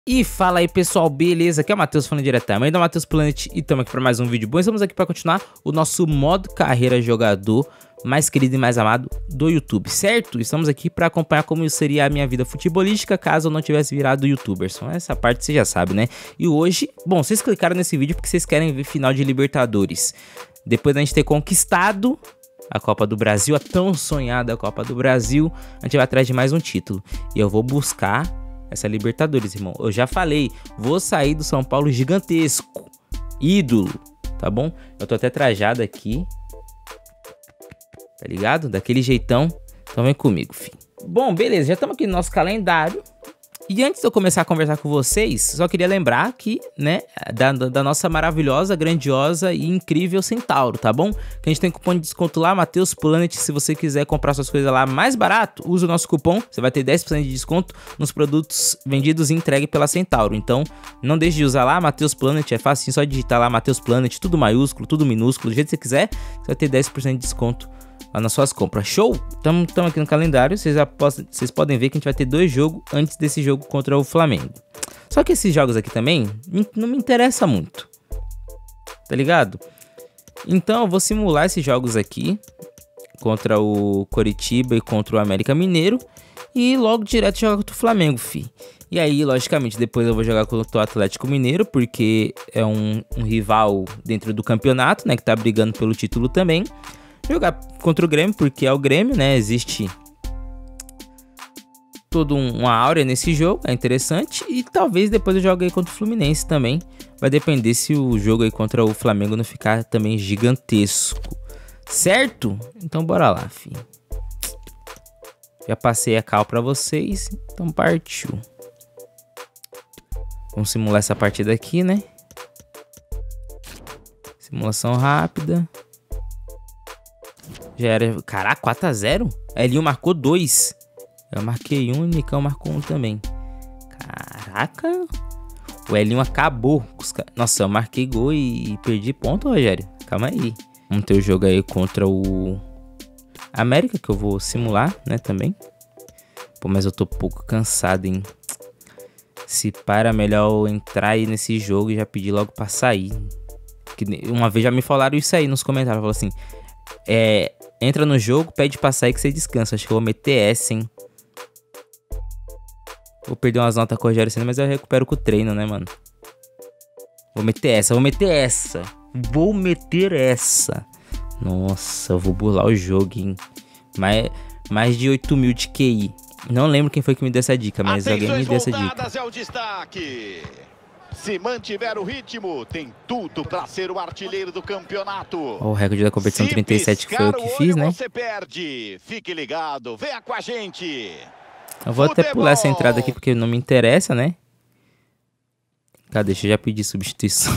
E fala aí pessoal, beleza? Aqui é o Matheus falando diretamente da Matheus Planet e estamos aqui para mais um vídeo bom. Estamos aqui para continuar o nosso modo carreira jogador mais querido e mais amado do YouTube, certo? Estamos aqui para acompanhar como seria a minha vida futebolística caso eu não tivesse virado youtuber. Só essa parte você já sabe, né? E hoje, bom, vocês clicaram nesse vídeo porque vocês querem ver final de Libertadores. Depois da gente ter conquistado a Copa do Brasil, a tão sonhada Copa do Brasil, a gente vai atrás de mais um título. E eu vou buscar essa Libertadores, irmão. Eu já falei, vou sair do São Paulo gigantesco, ídolo, tá bom? Eu tô até trajado aqui, tá ligado? Daquele jeitão. Então vem comigo, filho. Bom, beleza, já estamos aqui no nosso calendário. E antes de eu começar a conversar com vocês, só queria lembrar que, né, da nossa maravilhosa, grandiosa e incrível Centauro, tá bom? Que a gente tem cupom de desconto lá, Matheus Planet. Se você quiser comprar suas coisas lá mais barato, usa o nosso cupom, você vai ter 10% de desconto nos produtos vendidos e entregue pela Centauro. Então, não deixe de usar lá, Matheus Planet, é fácil, só digitar lá Matheus Planet, tudo maiúsculo, tudo minúsculo, do jeito que você quiser, você vai ter 10% de desconto lá nas suas compras. Show? Estamos aqui no calendário. Vocês podem ver que a gente vai ter 2 jogos antes desse jogo contra o Flamengo. Só que esses jogos aqui também não me interessa muito, tá ligado? Então eu vou simular esses jogos aqui contra o Coritiba e contra o América Mineiro e logo direto jogar contra o Flamengo, fi. E aí, logicamente, depois eu vou jogar contra o Atlético Mineiro, porque é um rival dentro do campeonato, né, que tá brigando pelo título também. Jogar contra o Grêmio, porque é o Grêmio, né? Existe toda uma áurea nesse jogo, é interessante. E talvez depois eu jogue aí contra o Fluminense também. Vai depender se o jogo aí contra o Flamengo não ficar também gigantesco, certo? Então bora lá, filho. Já passei a cal pra vocês, então partiu. Vamos simular essa partida aqui, né? Simulação rápida. Já era... Caraca, 4x0? Elinho marcou 2. Eu marquei 1 e o Nicão marcou 1 também. Caraca. O Elinho acabou. Nossa, eu marquei gol e perdi ponto, Rogério. Calma aí. Vamos ter o jogo aí contra o América, que eu vou simular, né, também. Pô, mas eu tô um pouco cansado, hein. Se para, melhor eu entrar aí nesse jogo e já pedir logo pra sair. Que uma vez já me falaram isso aí nos comentários. Falaram assim... entra no jogo, pede pra sair que você descansa. Acho que eu vou meter essa, hein. Vou perder umas notas com o Rogério Ceni, mas eu recupero com o treino, né, mano. Vou meter essa. Nossa, eu vou burlar o jogo, hein. Mais de 8.000 de QI. Não lembro quem foi que me deu essa dica, mas alguém me deu essa dica. É o destaque. Se mantiver o ritmo, tem tudo para ser o artilheiro do campeonato. O recorde da competição 37 que foi eu que fiz, né? Você perde. Fique ligado, venha com a gente. Eu vou até pular essa entrada aqui porque não me interessa, né? Cadê? Deixa eu já pedir substituição.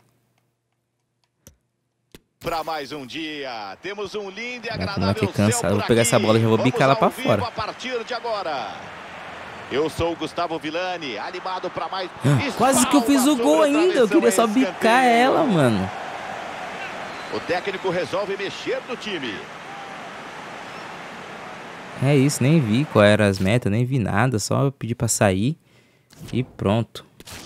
Para mais um dia, temos um lindo e agradável cansado. Eu vou pegar essa bola e já vou bicar ela para fora. A partir de agora. Eu sou o Gustavo Villani, animado para mais... Quase que eu fiz o gol ainda, eu queria só bicar ela, mano. O técnico resolve mexer no time. É isso, nem vi qual eram as metas, nem vi nada, só pedi pra sair e pronto.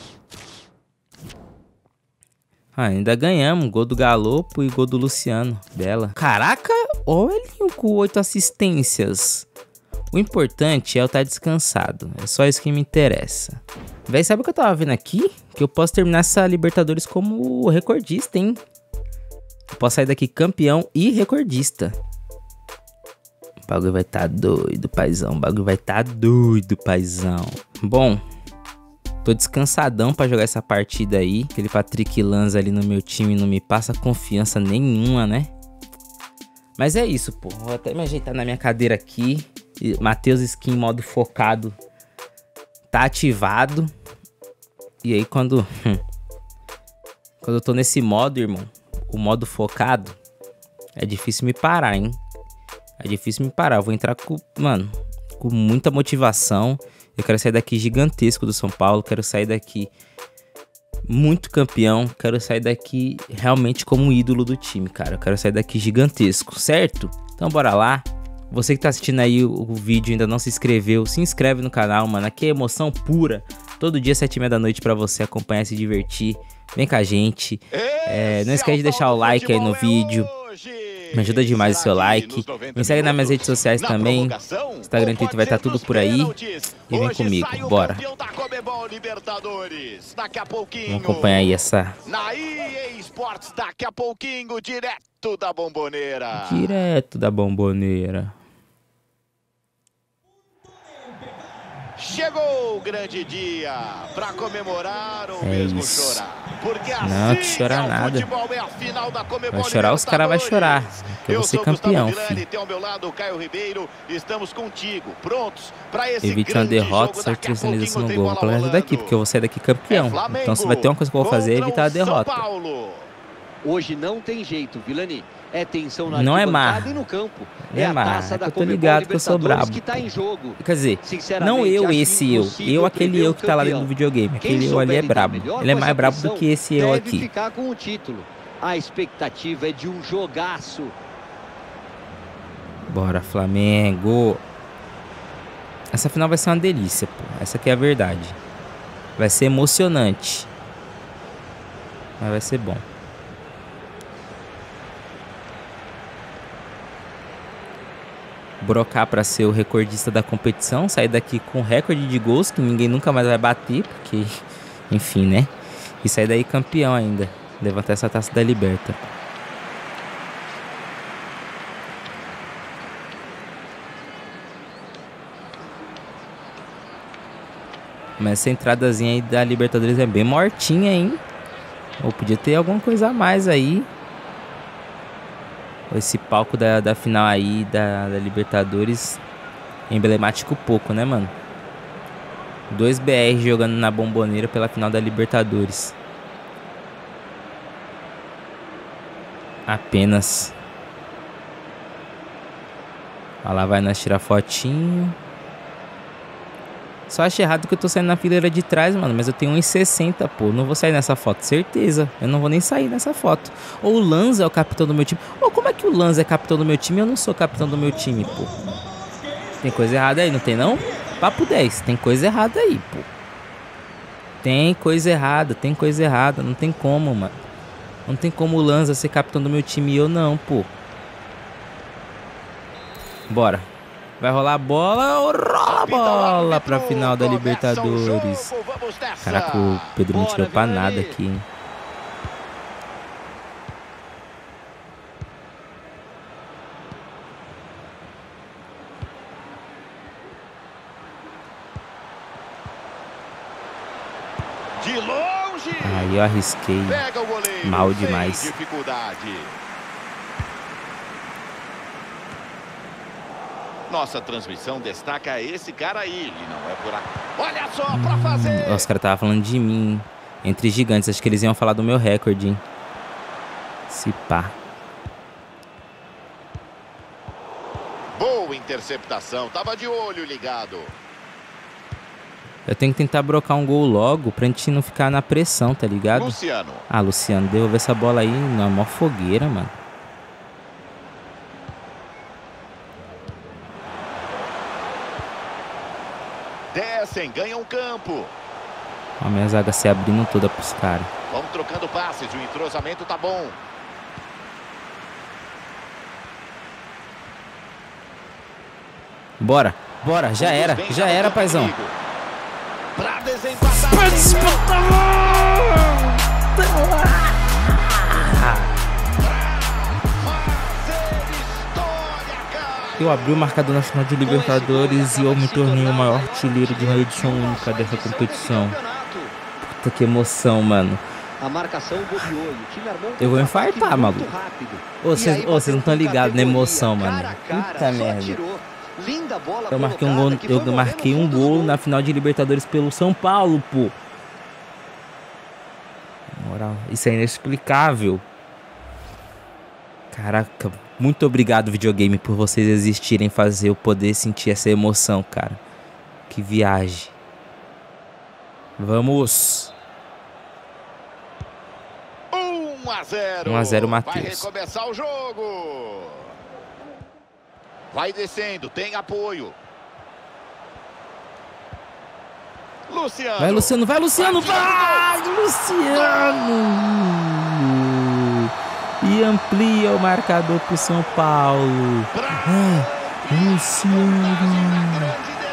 Ainda ganhamos, gol do Galopo e gol do Luciano, bela. Caraca, olha ele com 8 assistências. O importante é eu estar descansado. É só isso que me interessa. Véi, sabe o que eu tava vendo aqui? Que eu posso terminar essa Libertadores como recordista, hein? Eu posso sair daqui campeão e recordista. O bagulho vai estar doido, paizão. Bom, tô descansadão pra jogar essa partida aí. Aquele Patrick Lanza ali no meu time não me passa confiança nenhuma, né? Mas é isso, pô. Vou até me ajeitar na minha cadeira aqui. Matheus Skin modo focado tá ativado. E aí quando eu tô nesse modo, irmão, o modo focado, é difícil me parar, hein. É difícil me parar. Eu vou entrar com muita motivação. Eu quero sair daqui gigantesco do São Paulo. Quero sair daqui muito campeão. Quero sair daqui realmente como um ídolo do time, cara. Eu quero sair daqui gigantesco, certo? Então bora lá. Você que tá assistindo aí o vídeo e ainda não se inscreveu, se inscreve no canal, mano. Aqui é emoção pura. todo dia 7h30 da noite pra você acompanhar e se divertir. Vem com a gente. Não esquece de deixar o like aí no vídeo. Me ajuda demais o seu like. Me segue nas minhas redes sociais também. Instagram e Twitter vai estar tudo por aí. E vem comigo, bora. Vamos acompanhar aí essa... Na EA Sports, daqui a pouquinho, direto da Bomboneira. Direto da Bomboneira. Chegou o grande dia para comemorar ou mesmo chorar. Porque assim não, que chorar nada. Vai chorar, os caras vão chorar. Que eu vou ser campeão, filho. Tem ao meu lado o Caio Ribeiro. Estamos contigo, prontos para esse evite uma derrota, certeza no gol. Vou colocar essa daqui, porque eu vou sair daqui campeão. Então se vai ter uma coisa que eu vou fazer é evitar a derrota. Hoje não tem jeito, Vilani. É tensão na não é mar e no campo. É a taça da eu tô ligado que eu sou brabo. Que tá em jogo. Quer dizer, não eu, esse eu aquele eu que tá lá dentro do videogame. Aquele eu ali é brabo. Ele é mais brabo do que esse eu aqui. Ficar com o título. A expectativa é de um jogaço. Bora, Flamengo. Essa final vai ser uma delícia, pô. Essa aqui é a verdade. Vai ser emocionante. Mas vai ser bom. Brocar para ser o recordista da competição, sair daqui com recorde de gols que ninguém nunca mais vai bater, porque, enfim, né? E sair daí campeão ainda, levantar essa taça da Liberta. Mas essa entradazinha aí da Libertadores é bem mortinha, hein? Ou podia ter alguma coisa a mais aí. Esse palco da final aí da Libertadores emblemático pouco, né, mano? 2 BR jogando na Bomboneira pela final da Libertadores. Apenas. Olha lá, vai nós tirar fotinho. Só acho errado que eu tô saindo na fileira de trás, mano. Mas eu tenho 1,60, pô. Não vou sair nessa foto, certeza. Eu não vou nem sair nessa foto. Ou o Lanza é o capitão do meu time. Ou como é que o Lanza é capitão do meu time e eu não sou capitão do meu time, pô? Tem coisa errada aí, não tem não? Papo 10, tem coisa errada aí, pô. Tem coisa errada, tem coisa errada. Não tem como, mano. Não tem como o Lanza ser capitão do meu time e eu não, pô. Bora. Vai rolar a bola, rola a bola pra final da Libertadores. Caraca, o Pedro não tirou pra nada aqui, hein? De longe. Aí eu arrisquei mal demais. Nossa transmissão destaca esse cara aí. Ele não é por aqui. Olha só pra fazer. Os caras estavam falando de mim. Entre gigantes. Acho que eles iam falar do meu recorde, hein? Se pá. Boa interceptação. Tava de olho ligado. Eu tenho que tentar brocar um gol logo pra gente não ficar na pressão, tá ligado? Luciano. Ah, Luciano, devolver essa bola aí na maior fogueira, mano. Descem, ganham campo. A minha zaga se abrindo toda pros caras. Vão trocando passes, o entrosamento tá bom. Bora, bora, já era, paizão. Pra desempatar. Eu abri o marcador nacional de Libertadores e eu me tornei o maior artilheiro de uma edição única dessa competição. Puta que emoção, mano. Eu vou infartar, maluco. Vocês não estão ligados na emoção, mano. Puta merda. Eu marquei um gol na final de Libertadores pelo São Paulo, pô. Na moral, isso é inexplicável. Caraca, muito obrigado, videogame, por vocês existirem, fazer eu poder sentir essa emoção, cara. Que viagem. Vamos. 1-0. 1-0, Matheus. Vai recomeçar o jogo. Vai descendo, tem apoio. Luciano. Vai, Luciano, vai, Luciano, vai, Luciano! E amplia o marcador pro São Paulo. Luciano!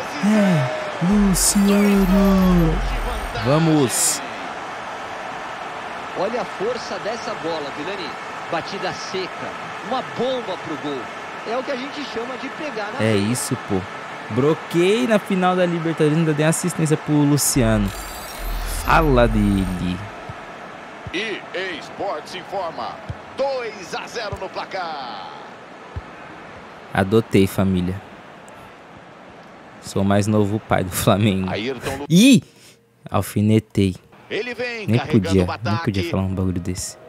Luciano! Vamos! Olha a força dessa bola, Vilani. Batida seca, uma bomba pro gol. É o que a gente chama de pegar na É isso, pô. Broquei na final da Libertadores, ainda dei assistência pro Luciano. Fala dele. EA Sports informa. 2-0 no placar. Adotei, família. Sou o mais novo pai do Flamengo. Ayrton. Ih! Alfinetei. Ele vem Nem carregando o podia ataque. falar um bagulho desse.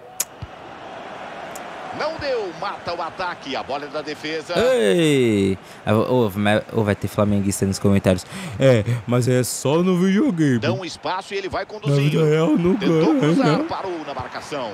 Não deu, mata o ataque. A bola é da defesa. Ei! Ou vai ter flamenguista nos comentários. É, mas é só no videogame. Dá um espaço e ele vai Na vida conduzindo. real, não Tentou cruzar, ganha. parou na marcação.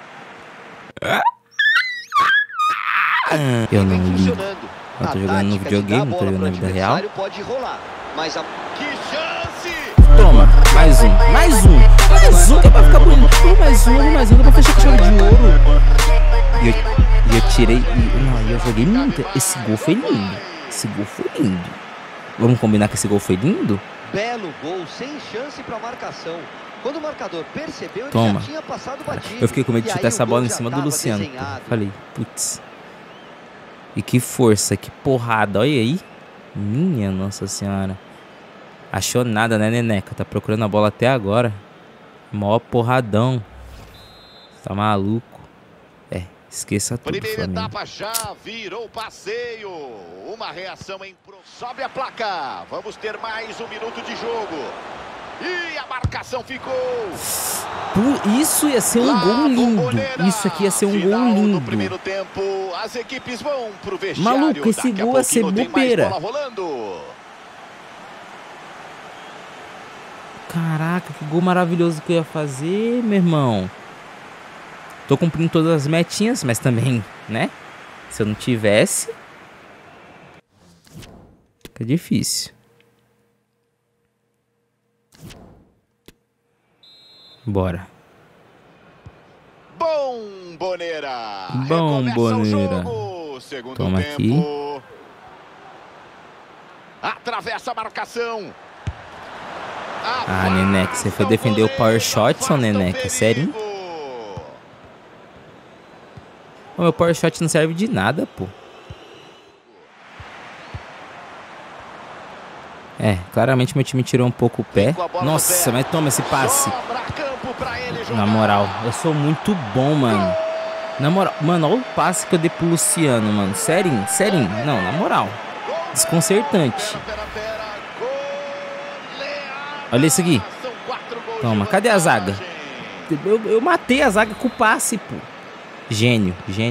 Eu não Vem ligo. funcionando. Eu tô A jogando no tática de videogame, dar a não tô bola jogando pro na vida real. adversário pode rolar, mas a... Que chance! Toma, mais um, mais um, mais um, que é pra ficar bonito. Mais um, dá pra fechar com chave de ouro. E eu tirei, não, eu joguei muito. Esse gol foi lindo, esse gol foi lindo. Vamos combinar que esse gol foi lindo? Belo gol, sem chance pra marcação. Quando o marcador percebeu, ele Toma. já tinha passado batido. Eu fiquei com medo de E chutar aí essa o bola gol em já cima do tava Luciano. desenhado. Falei, putz. E que força, que porrada, olha aí. Minha Nossa Senhora. Achou nada, né, Neneca? Tá procurando a bola até agora. Mó porradão. Tá maluco? É, esqueça tudo, Primeira Flamengo. etapa já virou passeio. Uma reação em... Sobe a placa. Vamos ter mais um minuto de jogo. E a marcação ficou. Isso ia ser um gol lindo. Isso aqui ia ser um gol No lindo. primeiro tempo, as equipes vão pro vestiário. Maluco, esse Daqui a gol ia ser pouquinho tem mais bobeira. bola rolando. Caraca, que gol maravilhoso que eu ia fazer, meu irmão. Tô cumprindo todas as metinhas, mas também, né? Se eu não tivesse... Fica difícil. Bora. Bombonera. Bombonera. Segundo Toma tempo. aqui. Atravessa a marcação. Ah, Neneca, você foi defender o Power Shot, ou Neneca? Sério? O meu Power Shot não serve de nada, pô. É, claramente meu time tirou um pouco o pé. Nossa, mas toma esse passe. Na moral, eu sou muito bom, mano. Na moral, mano, olha o passe que eu dei pro Luciano, mano. Sério? Não, na moral. Desconcertante. Olha isso aqui. Toma, cadê a zaga? Eu matei a zaga com o passe, pô. Gênio.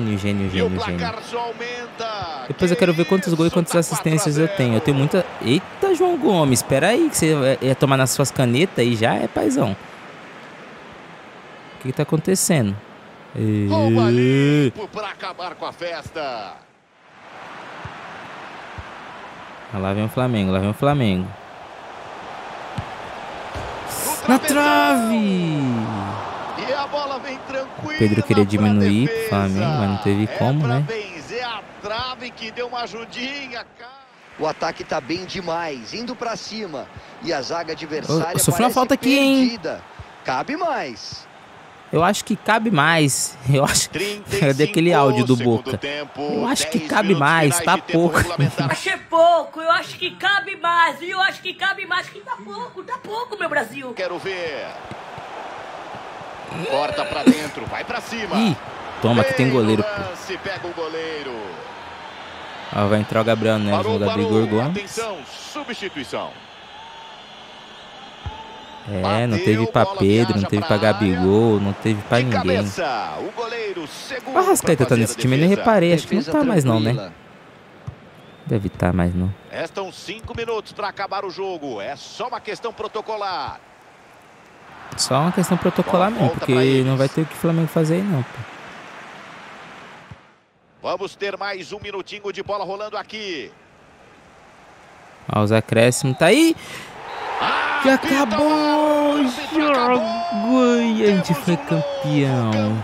Depois eu quero ver quantos gols e quantas assistências eu tenho. Eu tenho muita... Eita, João Gomes, espera aí que você ia tomar nas suas canetas aí já, é paizão. O que tá acontecendo? Rouba limpo pra acabar com a festa. Lá vem o Flamengo, Na trave! E a bola vem tranquila. O Pedro queria diminuir pro Flamengo, mas não teve como, né? É a trave que deu uma ajudinha, cara. O ataque tá bem demais, indo pra cima. E a zaga adversária sofri uma parece falta aqui, perdida. hein? Cabe mais. Eu acho que cabe mais. Eu acho. Cadê aquele áudio do Boca? Eu acho que cabe mais, tá pouco. Achei pouco, eu acho que cabe mais. E eu acho que cabe mais, que tá pouco, meu Brasil. Quero ver. Corta pra dentro, vai pra cima. Ih, toma que tem goleiro, pô. Se pega o goleiro. Ó, vai entrar o Gabriel Neves no lugar do Igor Gomes. Atenção, substituição. É, não teve pra Pedro, não teve pra Gabigol, não teve pra ninguém. O goleiro O Arrascaeta tá nesse time, eu nem reparei, acho que não tá mais não, né? Deve estar mais não. Restam 5 minutos pra acabar o jogo, é só uma questão protocolar. Só uma questão protocolar mesmo, porque não vai ter o que o Flamengo fazer aí não, pô. Vamos ter mais um minutinho de bola rolando aqui. Ó, os acréscimos tá aí. Que acabou o jogo e a gente foi campeão.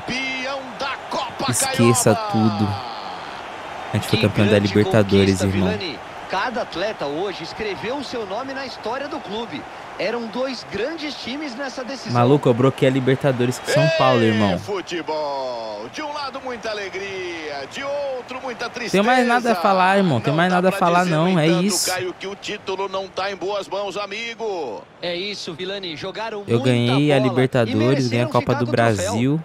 Esqueça tudo. A gente foi campeão da Libertadores, irmão. Cada atleta hoje escreveu o seu nome na história do clube. Eram dois grandes times nessa decisão. Maluco, eu broquei a Libertadores com São Paulo, irmão. Futebol. De um lado muita alegria, de outro muita tristeza. Tem mais nada a falar, irmão. Tem mais nada a falar, não. É isso. Caio, que o título não tá em boas mãos, amigo. É isso, Vilani. Jogaram Eu ganhei a Libertadores, ganhei a Copa do Brasil.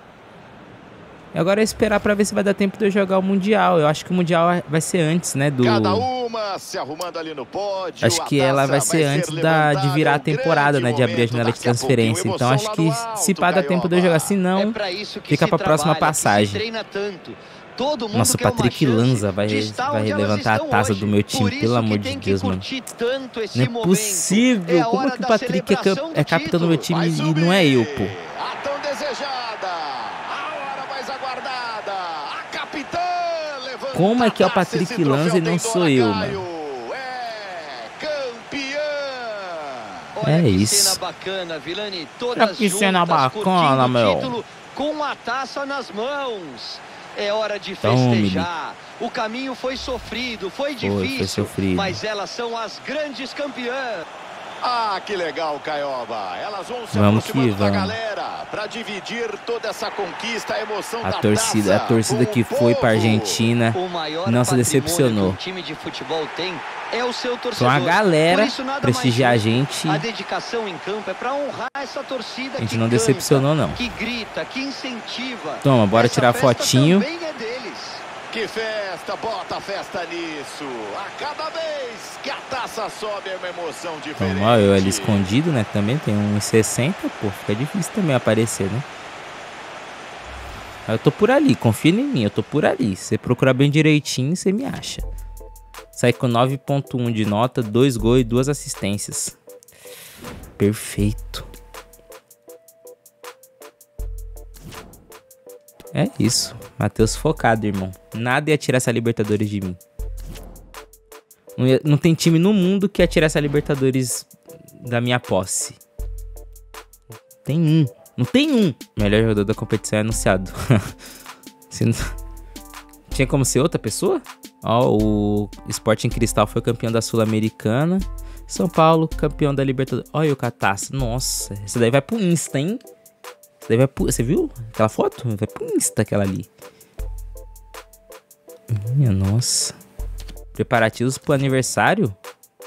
E agora é esperar pra ver se vai dar tempo de eu jogar o Mundial. Eu acho que o Mundial vai ser antes, né, do... Cada uma se arrumando ali no pódio. Acho que ela vai ser antes de virar a temporada, né, de abrir a janela de transferência. Então acho que se pá dá tempo de eu jogar, se não, fica pra próxima passagem. Nossa, o Patrick Lanza vai levantar a taça do meu time, pelo amor de Deus, mano. Não é possível. Como é que o Patrick é capitão do meu time e não é eu, pô? A tão desejada, a hora mais aguardada, a capitã levanta. Como é que é o Patrick Lanza e não sou eu, mano? É campeã. É isso. Que cena bacana, meu. Com a taça nas mãos. É hora de festejar. O caminho foi sofrido, foi difícil, mas elas são as grandes campeãs. Ah, que legal, Caioba. Elas vão se aproximando da galera para dividir toda essa conquista, a emoção da taça. A torcida que foi para Argentina não se decepcionou. O time de futebol tem é o seu torcedor. Então a galera prestigiar a gente. A dedicação em campo é para honrar essa torcida. A gente não decepcionou, não. Que grita, que incentiva. Toma, bora tirar fotinho. Que festa, bota a festa nisso. A cada vez que a taça sobe é uma emoção diferente. Então, ó, eu ali escondido, né? Também tem 1,60, pô. Fica difícil também aparecer, né? Eu tô por ali, confia em mim, eu tô por ali. Se você procurar bem direitinho, você me acha. Saí com 9.1 de nota, 2 gols e 2 assistências. Perfeito. É isso. Matheus focado, irmão. Nada ia tirar essa Libertadores de mim. Não tem time no mundo que ia tirar essa Libertadores da minha posse. Tem um. Não tem um. Melhor jogador da competição é anunciado. Tinha como ser outra pessoa? Ó, o Sporting Cristal foi campeão da Sul-Americana. São Paulo, campeão da Libertadores. Olha o Cataço. Nossa, essa daí vai pro Insta, hein? Essa daí vai pro... Você viu aquela foto? Vai pro Insta aquela ali. Minha nossa. Preparativos pro aniversário?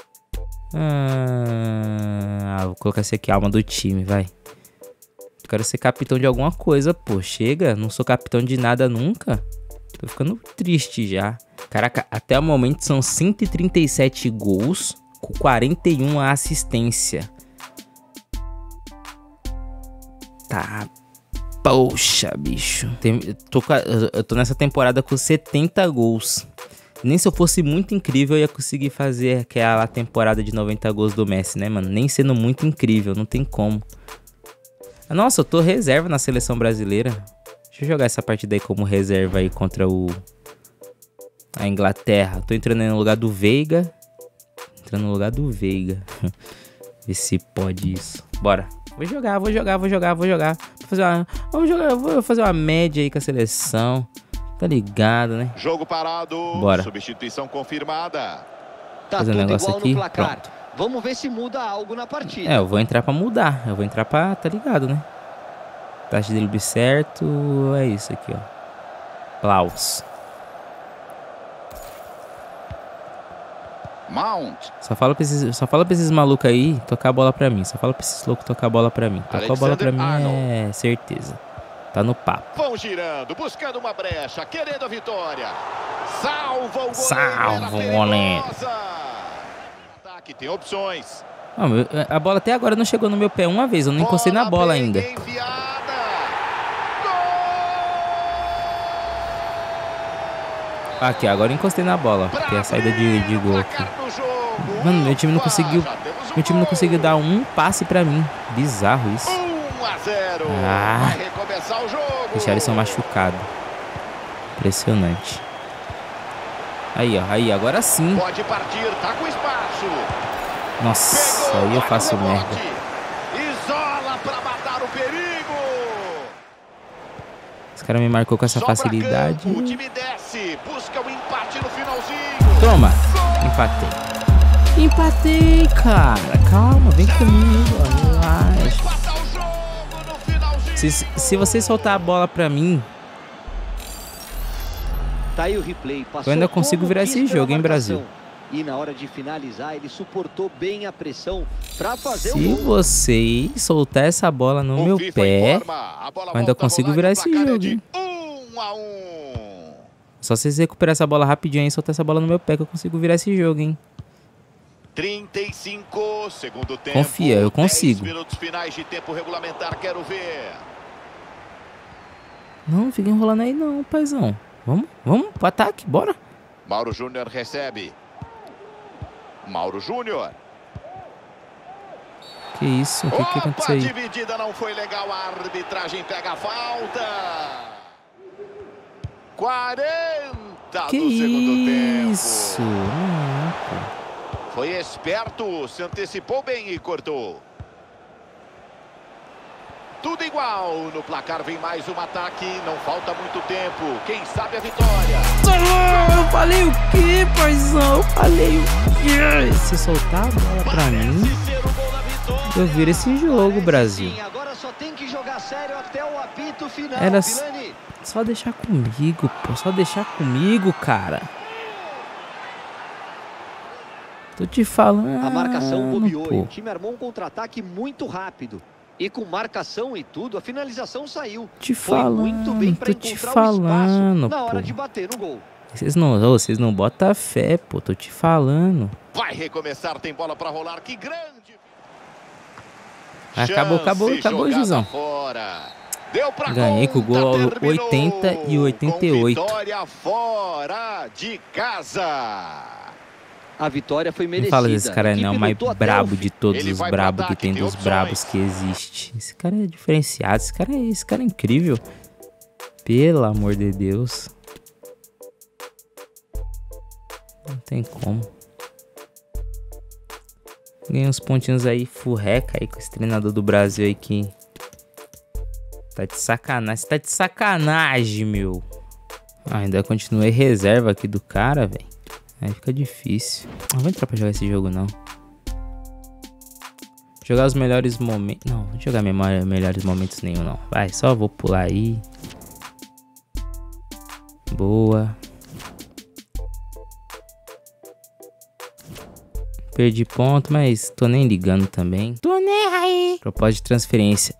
Vou colocar esse aqui, alma do time, vai. Quero ser capitão de alguma coisa, pô. Chega, não sou capitão de nada nunca. Tô ficando triste já. Caraca, até o momento são 137 gols com 41 assistência. Tá, poxa, bicho. Eu tô nessa temporada com 70 gols. Nem se eu fosse muito incrível eu ia conseguir fazer aquela temporada de 90 gols do Messi, né, mano? Nem sendo muito incrível, não tem como. Nossa, eu tô reserva na seleção brasileira. Deixa eu jogar essa partida aí como reserva aí contra a Inglaterra. Tô entrando aí no lugar do Veiga. Vê se pode isso. Bora. Vou jogar. Vou fazer uma média aí com a seleção. Tá ligado, né? Jogo parado. Bora. Substituição confirmada. Tá fazer um negócio aqui. Pronto. Vamos ver se muda algo na partida. Eu vou entrar pra mudar. Eu vou entrar pra... Tá ligado, né? Taxa dele certo. É isso aqui, ó. Plaus. Mount. Só fala pra esses malucos aí tocar a bola pra mim. Só fala pra esses loucos tocar a bola pra mim. Tocar a bola pra mim é certeza. Tá no papo. Vão girando, buscando uma brecha, querendo a vitória. Salva o goleiro. Salva o goleiro. Ataque tem opções. A bola até agora não chegou no meu pé uma vez. Eu não encostei na bola ainda. Aqui, agora eu encostei na bola. Tem a saída de gol aqui. Mano, meu time não conseguiu dar um passe pra mim. Bizarro isso. 1-0. Deixaram eles machucado. Impressionante. Aí, ó. Aí, agora sim. Pode partir, tá com espaço. Nossa, aí eu faço merda. Os caras me marcou com essa facilidade. O time desce, busca o empate no finalzinho. Toma, empatei. Empatei, cara. Calma, vem comigo, relaxa. Se você soltar a bola pra mim, tá aí o replay. Eu ainda consigo virar esse jogo, hein, Brasil? E na hora de finalizar, ele suportou bem a pressão para fazer Se você soltar essa bola no meu pé, eu ainda consigo virar esse jogo, hein? 1-1. Só vocês recuperar essa bola rapidinho e soltar essa bola no meu pé que eu consigo virar esse jogo, hein? 35, segundo tempo. Confia, eu consigo. 10 minutos finais de tempo regulamentar, quero ver. Não, fica enrolando aí não, paizão. Vamos pro ataque, bora. Mauro Júnior recebe. Mauro Júnior. Que isso? O que aconteceu aí? A dividida não foi legal, a arbitragem pega a falta. 40 que do segundo isso? tempo. Foi esperto, se antecipou bem e cortou. Tudo igual, no placar vem mais um ataque, não falta muito tempo, quem sabe a vitória. Eu falei o quê, paizão? Eu falei o quê? Se soltar a bola pra mim, eu viro esse jogo, Brasil. Agora só tem que jogar sério até o apito final. Era só deixar comigo, pô, só deixar comigo, cara. Tô te falando. A marcação bobeou, pô. o time armou um contra-ataque muito rápido. E com marcação e tudo, a finalização saiu. Foi muito bem para encontrar o espaço na hora de bater no gol. Vocês não botam fé, pô. Tô te falando. Vai recomeçar, tem bola para rolar. Que grande. Acabou, Gizão. Ganhei com o gol 80 e 88. Vitória fora de casa. A vitória foi merecida. Não fala desse cara não, mais brabo de todos os brabos que tem, dos brabos que existe. Esse cara é diferenciado, esse cara é incrível. Pelo amor de Deus. Não tem como. Ganhei uns pontinhos aí, furreca aí com esse treinador do Brasil aí que... Tá de sacanagem, você tá de sacanagem, meu. Ainda continuei reserva aqui do cara, velho. Aí fica difícil. Não vou entrar pra jogar esse jogo, não. Jogar os melhores momentos. Não, não vou jogar melhores momentos nenhum, não. Vai, só vou pular aí. Boa. Perdi ponto, mas tô nem ligando também. Tô nem aí. Propósito de transferência.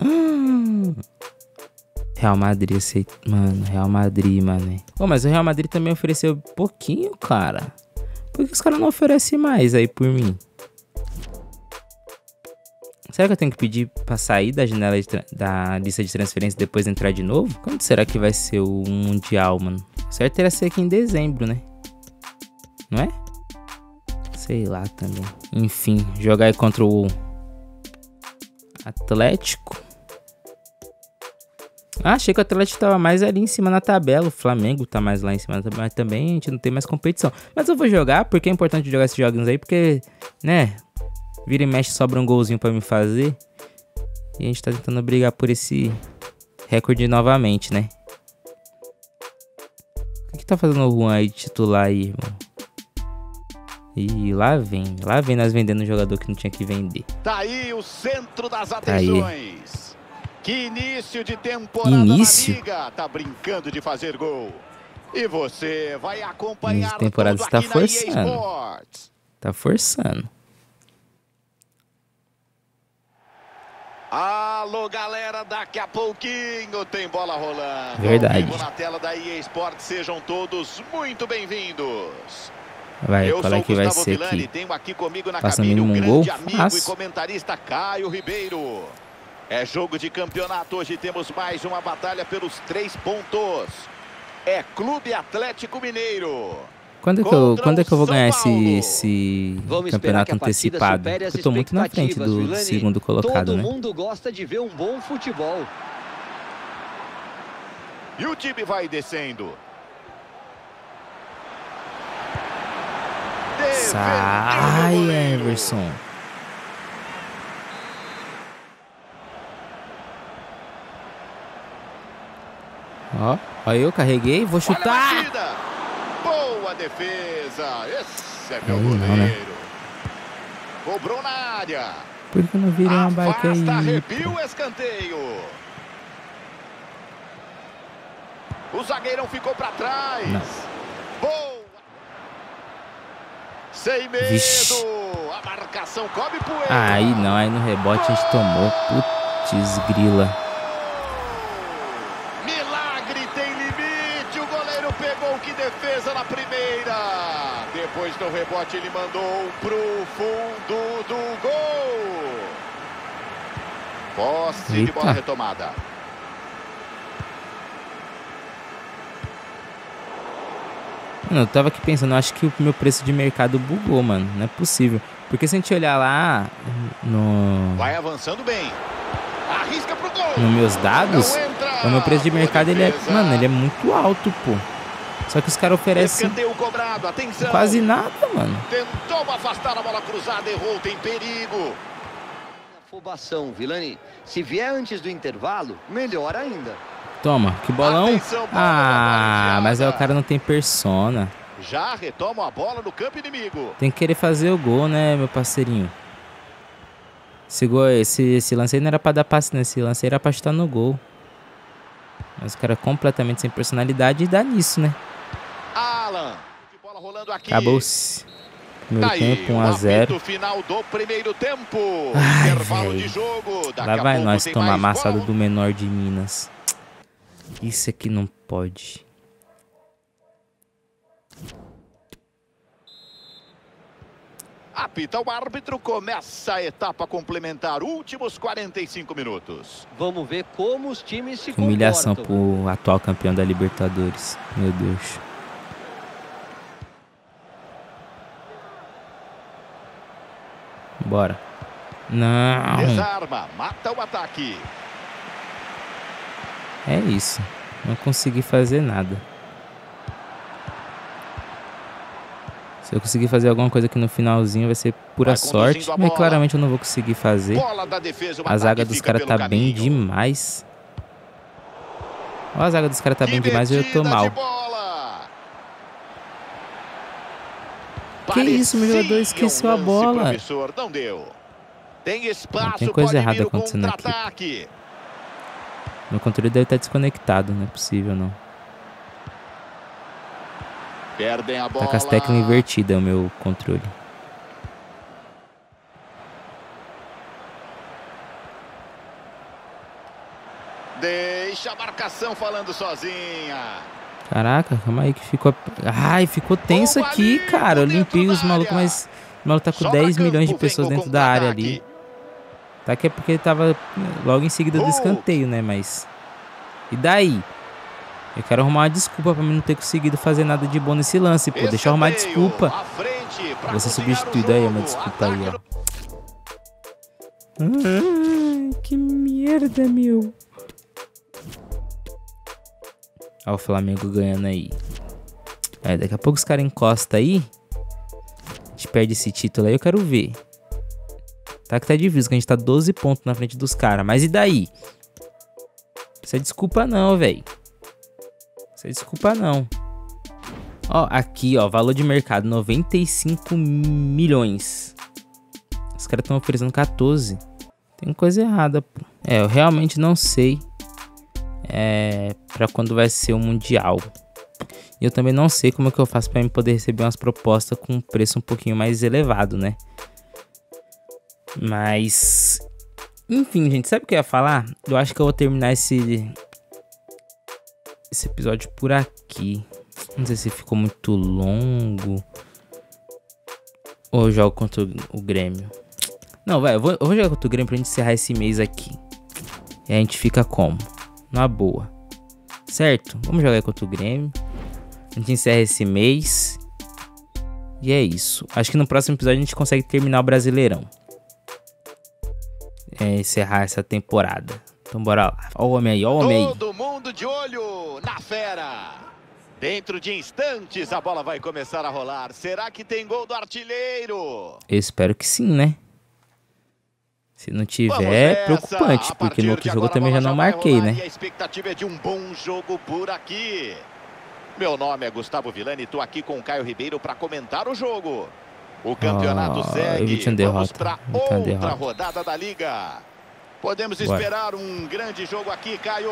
Real Madrid, eu sei. Mano, Real Madrid, mano. Pô, mas o Real Madrid também ofereceu pouquinho, cara. Por que os caras não oferecem mais aí por mim? Será que eu tenho que pedir pra sair da janela da lista de transferência e depois entrar de novo? Quando será que vai ser o Mundial, mano? O certo era ser aqui em dezembro, né? Não é? Sei lá também. Enfim, jogar aí contra o Atlético. Ah, achei que o Atlético tava mais ali em cima na tabela. O Flamengo tá mais lá em cima na tabela. Mas também a gente não tem mais competição. Mas eu vou jogar, porque é importante jogar esses jogos aí. Porque, né, vira e mexe, sobra um golzinho pra me fazer. E a gente tá tentando brigar por esse recorde novamente, né? O que tá fazendo o Juan aí de titular aí, irmão? E lá vem nós vendendo um jogador que não tinha que vender. Tá aí o centro das atenções. Que início de temporada na Liga. Tá brincando de fazer gol. E você vai acompanhar tudo temporada aqui tá na forçando. EA Sports. Tá forçando. Alô, galera, daqui a pouquinho tem bola rolando. Verdade. Na tela da EA Sports, sejam todos muito bem-vindos. Vai, qual é que vai ser Villani, aqui? Tenho aqui comigo na Passa cabine mínimo o um gol? grande amigo e comentarista Caio Ribeiro. É jogo de campeonato, hoje temos mais uma batalha pelos 3 pontos. É Clube Atlético Mineiro. Quando é que eu vou ganhar esse campeonato antecipado? Porque eu tô muito na frente do segundo colocado, né? Todo mundo gosta de ver um bom futebol. E o time vai descendo. Sai, Everson. Ó, eu carreguei, vou chutar. Boa defesa. Esse é meu goleiro. Não, né? Cobrou na área. Por que eu não virei uma bike aí? Arrepia o escanteio. O zagueirão ficou pra trás. Não. Boa. Sem medo. Vixe. A marcação cobre poeira. Aí não, aí no rebote a gente tomou. Putz, grila. Milagre tem limite. O goleiro pegou, que defesa na primeira. Depois do rebote ele mandou pro fundo do gol. Posse de bola retomada. Mano, eu tava aqui pensando, acho que o meu preço de mercado bugou, mano. Não é possível. Porque se a gente olhar lá no... Vai avançando bem. Arrisca pro gol. Nos meus dados, o meu preço de mercado, ele é... Mano, ele é muito alto, pô. Só que os caras oferecem quase nada, mano. Tentou afastar a bola cruzada, errou, tem perigo. Afobação, Vilani. Se vier antes do intervalo, melhor ainda. Toma, que bolão. Atenção, bola mas aí o cara não tem persona. Já retoma a bola no campo inimigo. Tem que querer fazer o gol, né, meu parceirinho? Esse lance aí não era pra dar passe, né? Esse lance aí era pra chutar no gol. Mas o cara é completamente sem personalidade e dá nisso, né? Alan, bola rolando aqui. Acabou-se. Primeiro tempo, 1 a 0. Final do primeiro tempo. Ai, intervalo de jogo. Lá vai nós tomar amassada do menor de Minas. Isso aqui não pode. Apita o árbitro, começa a etapa complementar, últimos 45 minutos. Vamos ver como os times se humilhação comportam. pro atual campeão da Libertadores. Meu Deus. Bora. Não. Desarma, mata o ataque. É isso. Não consegui fazer nada. Se eu conseguir fazer alguma coisa aqui no finalzinho vai ser pura sorte. Mas claramente eu não vou conseguir fazer. A zaga dos caras tá bem demais. Ó, a zaga dos caras tá bem demais e eu tô mal. Que isso, meu jogador esqueceu a bola. Não deu. Tem espaço, tem coisa errada acontecendo aqui. Meu controle deve estar desconectado, não é possível não. Perdem a bola. Tá com as teclas invertidas o meu controle. Deixa a marcação falando sozinha. Caraca, calma aí que ficou... Ai, ficou tenso aqui, cara. Eu limpei os malucos, mas o maluco tá com 10 milhões de pessoas dentro da área ali. Tá que é porque ele tava logo em seguida do escanteio, né? Mas... E daí? Eu quero arrumar uma desculpa pra mim não ter conseguido fazer nada de bom nesse lance, pô. Deixa eu arrumar desculpa. Vou ser substituído aí, uma desculpa aí, ó. Que merda, meu. Ó o Flamengo ganhando aí. É, daqui a pouco os caras encostam aí. A gente perde esse título aí, eu quero ver. Tá que tá difícil, que a gente tá 12 pontos na frente dos caras. Mas e daí? Isso é desculpa não, velho. Isso é desculpa não. Ó, aqui, ó, valor de mercado, 95 milhões. Os caras estão oferecendo 14. Tem coisa errada, pô. É, eu realmente não sei pra quando vai ser o Mundial. E eu também não sei como é que eu faço pra poder receber umas propostas com um preço um pouquinho mais elevado, né? Mas... Enfim, gente, sabe o que eu ia falar? Eu acho que eu vou terminar esse episódio por aqui. Não sei se ficou muito longo. Ou eu jogo contra o Grêmio. Não, vai, eu vou jogar contra o Grêmio pra gente encerrar esse mês aqui. E a gente fica como? Na boa. Certo? Vamos jogar contra o Grêmio. A gente encerra esse mês. E é isso. Acho que no próximo episódio a gente consegue terminar o Brasileirão. Encerrar essa temporada. Então bora lá. Ó o homem aí, ó o homem aí. Todo mundo de olho na fera. Dentro de instantes a bola vai começar a rolar. Será que tem gol do artilheiro? Eu espero que sim, né? Se não tiver, é preocupante, porque no outro jogo eu também já não marquei, né? E a expectativa é de um bom jogo por aqui. Meu nome é Gustavo Villani e tô aqui com o Caio Ribeiro para comentar o jogo. O campeonato segue. Vamos para outra rodada da Liga. Podemos esperar um grande jogo aqui, Caio.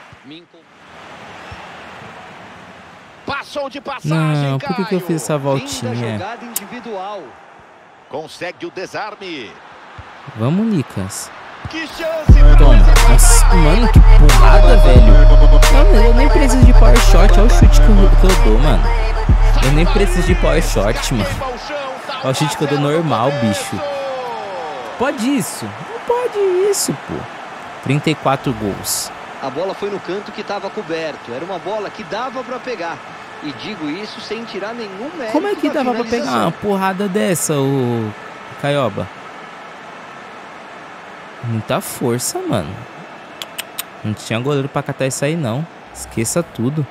Passou de passagem, não, por que eu fiz essa voltinha? Jogada individual. Consegue o desarme. Vamos, Nicas. Que chance! Toma. Nossa, mano, que porrada, velho. Mano, eu nem preciso de power shot. Olha o chute que eu dou, mano. Eu nem preciso de power shot, mano. Olha o chute que eu dou normal, bicho. Pode isso? Não pode isso, pô. 34 gols. A bola foi no canto que estava coberto. Era uma bola que dava pra pegar. E digo isso sem tirar nenhum mérito. Como é que dava pra pegar uma porrada dessa, o Caioba? Muita força, mano. Não tinha goleiro pra catar isso aí, não. Esqueça tudo.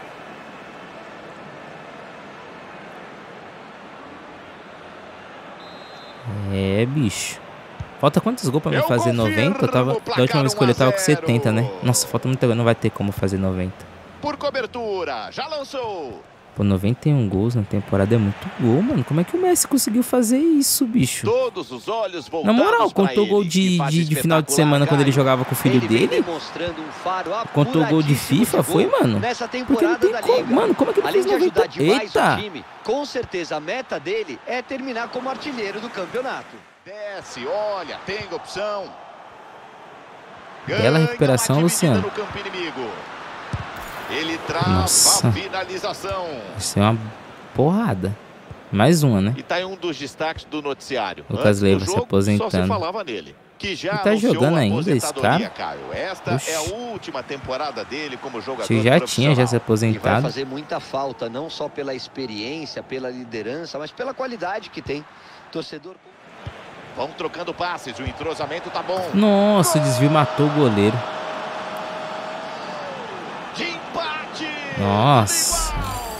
É, bicho. Falta quantos gols pra me fazer 90? Da última vez que eu tava com 70, né? Nossa, falta muita coisa. Não vai ter como fazer 90. Por cobertura, já lançou. Pô, 91 gols na temporada é muito gol, mano. Como é que o Messi conseguiu fazer isso, bicho? Todos os olhos voltados. Na moral, contou gol de final de semana quando ele jogava com o filho dele? Contou gol de FIFA, foi, mano? Porque não tem como, mano. Como é que ele fez 90? Eita! Com certeza a meta dele é terminar como artilheiro do campeonato. Desce, olha, tem opção. Bela recuperação, Luciano. No campo inimigo. Ele trava a finalização. Isso é uma porrada. Mais uma, né? E tá em um dos destaques do noticiário. Lucas Leiva se aposentando. Só se falava nele. Que já ele tá jogando ainda, esse cara? Caio. Esta é a última temporada dele como jogador. Você já tinha se aposentado. E vai fazer muita falta, não só pela experiência, pela liderança, mas pela qualidade que tem. Torcedor... Vão trocando passes, o entrosamento tá bom. Nossa, o desvio matou o goleiro. De empate! Nossa.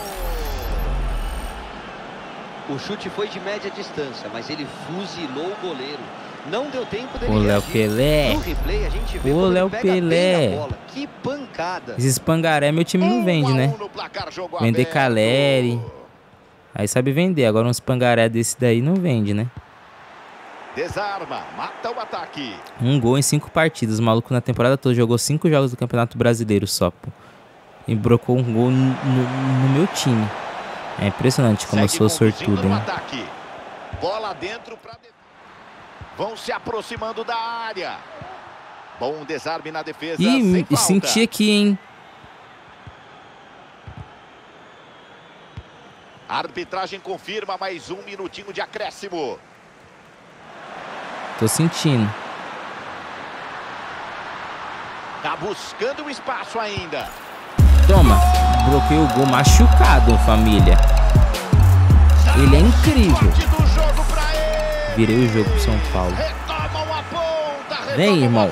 O chute foi de média distância, mas ele fuzilou o goleiro. Não deu tempo dele. O Léo Pelé. No replay a gente vê o Léo Pelé. bola. Que pancada. Esses pangaré meu time não vende, né? Vender Caleri. Aí sabe vender. Agora uns pangaré desse daí não vende, né? Desarma, mata o ataque. 1 gol em 5 partidas. O maluco na temporada toda jogou 5 jogos do Campeonato Brasileiro só, pô. E brocou 1 gol no meu time. É impressionante como eu sou sortudo, hein? Bola dentro pra... Vão se aproximando da área. Bom desarme na defesa. Ih, senti aqui, hein? A arbitragem confirma mais 1 minutinho de acréscimo. Tô sentindo. Tá buscando um espaço ainda. Toma. Bloqueei o gol machucado, família. Ele é incrível. Virei o jogo pro São Paulo. Vem, irmão.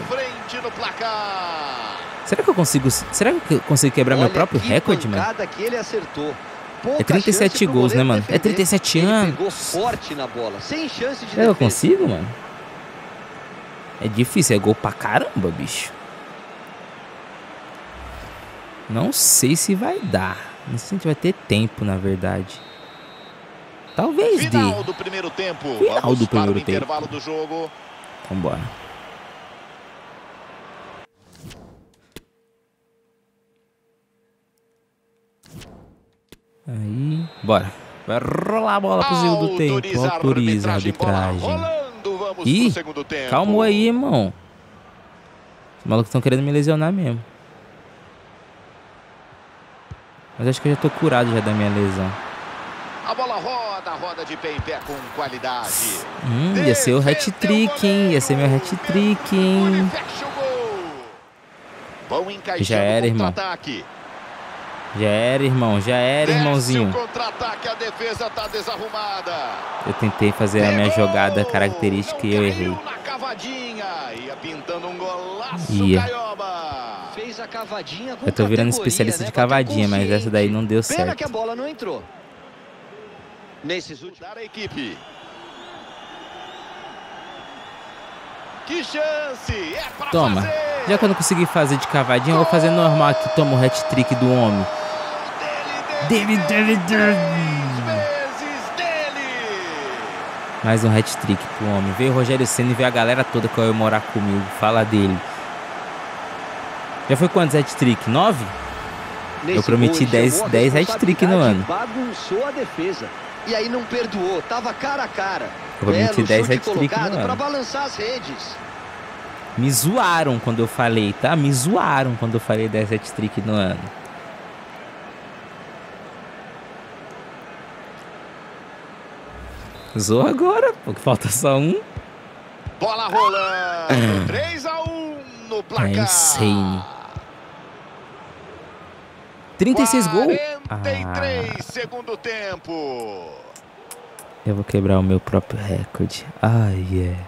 Será que eu consigo quebrar meu próprio recorde, mano? Que ele acertou. É 37 gols, né, mano? É 37 anos. Pegou forte na bola, sem chance de eu consigo, mano? É difícil, é gol pra caramba, bicho. Não sei se vai dar. Não sei se a gente vai ter tempo, na verdade. Talvez dê. Final do primeiro tempo. Final do primeiro tempo. Intervalo do jogo. Vambora. Aí, bora. Vai rolar a bola pro segundo tempo. Autoriza a arbitragem. Ih, calma aí, irmão. Os malucos estão querendo me lesionar mesmo. Mas acho que eu já tô curado já da minha lesão. A bola roda de pé em pé com qualidade. Ia ser o hat-trick, hein? Ia ser meu hat-trick, hein? Já era, irmão. Já era, irmão. Já era, irmãozinho. Contra-ataque, a defesa tá desarrumada. Eu tentei fazer a minha jogada característica e eu errei. Ia pintando um golaço, Caioba. Fez a cavadinha com eu tô virando especialista de cavadinha, mas essa daí não deu certo. Pena que a bola não entrou. Nesses últimos... a equipe. Que chance! É pra toma. Fazer. Já que eu não consegui fazer de cavadinha, eu vou fazer normal aqui. Toma o hat-trick do homem. Dele. Mais um hat-trick pro homem. Veio o Rogério Ceni e veio a galera toda que vai morar comigo. Fala dele. Já foi quantos hat-trick? 9? Eu prometi 10 hat-trick no ano. Bagunçou a defesa. E aí não perdoou. Tava cara a cara. Eu prometi 10 hat-trick no ano. Pra balançar as redes. Me zoaram quando eu falei, tá? Me zoaram quando eu falei 10 hat-trick no ano. Zoa agora, porque falta só um. Bola rolando. 3-1 no placar. É insane. 36 gols. 43 segundo tempo. Eu vou quebrar o meu próprio recorde. Yeah.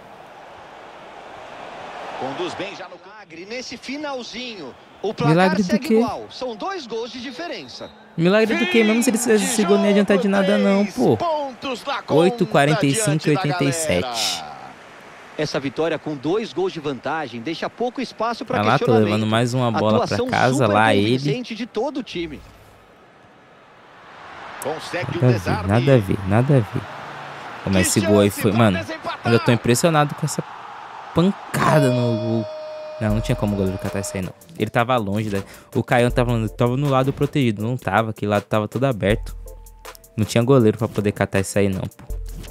Conduz bem já no milagre nesse finalzinho. O placar milagre do segue quê? igual. São 2 gols de diferença. Milagre do quê? Mesmo se eles fizessem esse gol, não ia adiantar de nada não, pô. 8, 45 e 87. Essa vitória com 2 gols de vantagem deixa pouco espaço para questionamento. Tô levando mais uma bola para casa, lá ele. De todo o time. Consegue nada a ver. Como esse gol aí foi, mano. Eu tô impressionado com essa pancada no gol. Não tinha como o goleiro catar isso aí, não. Ele tava longe, o Caião tava no lado protegido, não tava, aquele lado tava todo aberto. Não tinha goleiro pra poder catar isso aí, não, pô.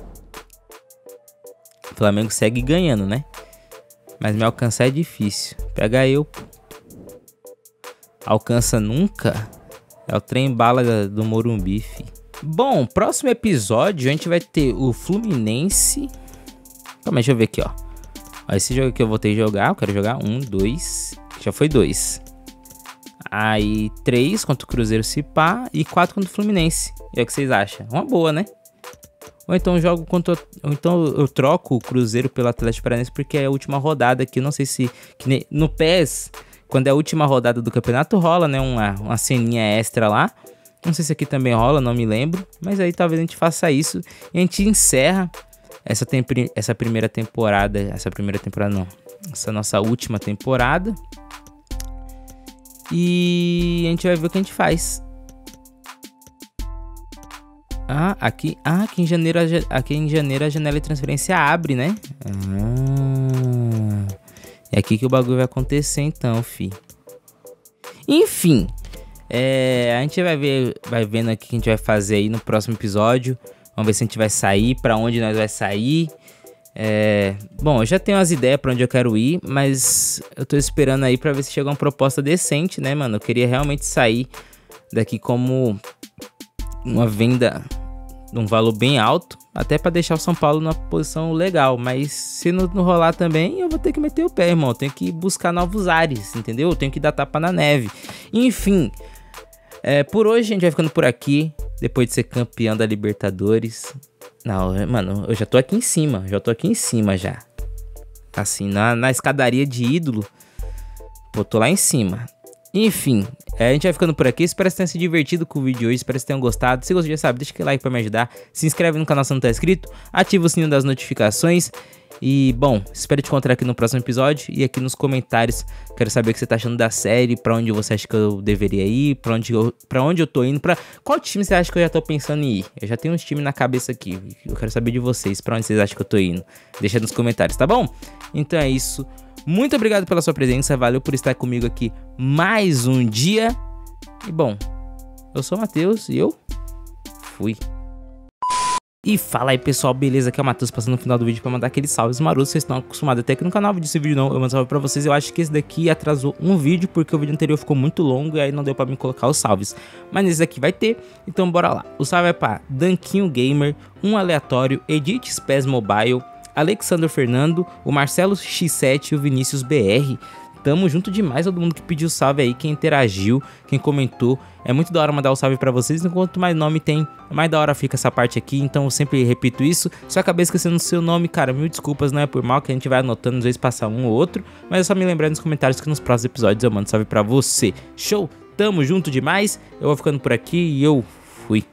O Flamengo segue ganhando, né? Mas me alcançar é difícil. Pega eu, pô. Alcança nunca? É o trem bala do Morumbi, fi. Bom, próximo episódio a gente vai ter o Fluminense. Calma, deixa eu ver aqui, ó. Esse jogo que eu vou ter que jogar, eu quero jogar 1, 2, já foi 2. Aí 3 contra o Cruzeiro se pá e 4 contra o Fluminense. E é o que vocês acham? Uma boa, né? Ou então jogo contra, ou então eu troco o Cruzeiro pelo Atlético Paranaense porque é a última rodada aqui, não sei se no PES, quando é a última rodada do campeonato rola, né, uma ceninha extra lá. Não sei se aqui também rola, não me lembro, mas aí talvez a gente faça isso e a gente encerra essa primeira temporada não, essa nossa última temporada. E a gente vai ver o que a gente faz. Aqui em janeiro a janela de transferência abre, né? É aqui que o bagulho vai acontecer então, fi. Enfim, a gente vai vendo aqui o que a gente vai fazer aí no próximo episódio. Vamos ver se a gente vai sair, pra onde nós vai sair. Bom, eu já tenho as ideias pra onde eu quero ir, mas eu tô esperando aí pra ver se chega uma proposta decente, né, mano? Eu queria realmente sair daqui como uma venda de um valor bem alto, até pra deixar o São Paulo numa posição legal. Mas se não rolar também, eu vou ter que meter o pé, irmão. Eu tenho que buscar novos ares, entendeu? Eu tenho que dar tapa na neve. Enfim, por hoje a gente vai ficando por aqui. Depois de ser campeão da Libertadores. Não, mano, eu já tô aqui em cima. Já. Assim, na escadaria de ídolo. Pô, tô lá em cima. Enfim, a gente vai ficando por aqui. Espero que tenham se divertido com o vídeo de hoje. Espero que tenham gostado. Se gostou, já sabe, deixa aquele like pra me ajudar. Se inscreve no canal se não tá inscrito. Ativa o sininho das notificações. E, bom, espero te encontrar aqui no próximo episódio. E aqui nos comentários, quero saber o que você tá achando da série. Pra onde você acha que eu deveria ir. Pra onde eu tô indo. Pra qual time você acha que eu já tô pensando em ir? Eu já tenho uns times na cabeça aqui. Eu quero saber de vocês. Pra onde vocês acham que eu tô indo? Deixa nos comentários, tá bom? Então é isso. Muito obrigado pela sua presença. Valeu por estar comigo aqui mais um dia. E, bom, eu sou o Matheus e eu fui. E fala aí, pessoal, beleza? Aqui é o Matheus passando no final do vídeo pra mandar aqueles salves marotos. Vocês estão acostumados até aqui no canal, vídeo esse vídeo não, eu mando salve pra vocês. Eu acho que esse daqui atrasou um vídeo porque o vídeo anterior ficou muito longo e aí não deu pra mim colocar os salves. Mas nesse daqui vai ter, então bora lá. O salve é pra Danquinho Gamer, um aleatório, Edith PES Mobile, Alexandre Fernando, o Marcelo X7 e o Vinícius BR. Tamo junto demais, todo mundo que pediu salve aí, quem interagiu, quem comentou. É muito da hora mandar o salve pra vocês, enquanto mais nome tem, mais da hora fica essa parte aqui. Então eu sempre repito isso, se eu acabei esquecendo o seu nome, cara, mil desculpas, não é por mal, que a gente vai anotando, às vezes passar um ou outro. Mas é só me lembrar nos comentários que nos próximos episódios eu mando salve pra você. Show, tamo junto demais, eu vou ficando por aqui e eu fui.